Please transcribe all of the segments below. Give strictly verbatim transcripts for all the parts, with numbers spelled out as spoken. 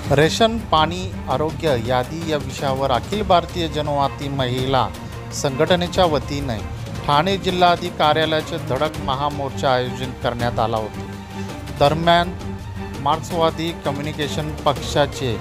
Ration, पाणी, आरोग्य यादी या विषयावर अखिल भारतीय जनवादी महिला संघटनेच्या वतीने ठाणे जिल्हाधिकारी कार्यालयाचे धडक महामोर्चा आयोजित करण्यात आला होता। दरम्यान मार्क्सवादी कम्युनिकेशन पक्षाचे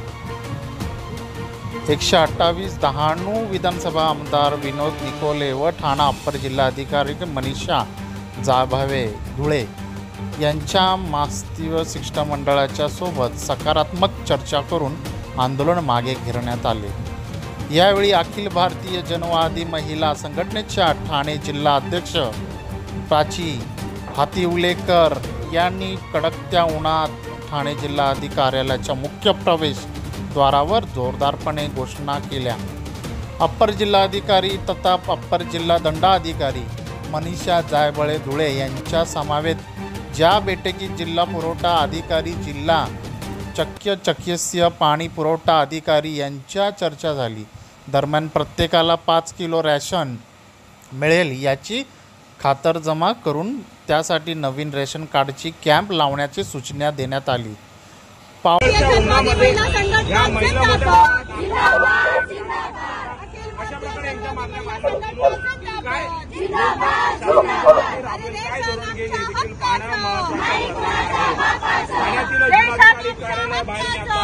एकशे अठ्ठावीस डहाणू विधानसभा आमदार विनोद निकोले व ठाणा अप्पर जिल्हाधिकारी मनीषा जाधव धुळे यांच्या मास्तीव शिष्टमंडळाच्या सोबत सकारात्मक चर्चा करून आंदोलन मागे घेण्यात आले। यावेळी अखिल भारतीय जनवादी महिला संघटनेच्या ठाणे जिल्हा अध्यक्ष प्राची हातीवलेकर यांनी कडकत्या उन्हात ठाणे जिल्हाधिकारी कार्यालयाच्या मुख्य प्रवेशद्वारावर जोरदारपणे घोषणा केल्या। अप्पर जिल्हाधिकारी तथा अप्पर जिल्हा दंडाधिकारी मनीषा जाधव धुळे यांच्या समवेत ज्या बैठकीत जिल्हा पुरवठा अधिकारी, जिल्हा चक्य चक्यस्य पाणी पुरवठा अधिकारी यांच्या चर्चा झाली। दरम्यान प्रत्येकाला पाच किलो रॅशन मिळेल याची खातरजमा करून त्यासाठी नवीन रेशन कार्डची कॅम्प लावण्याची सूचना देण्यात आली। पाण्यातील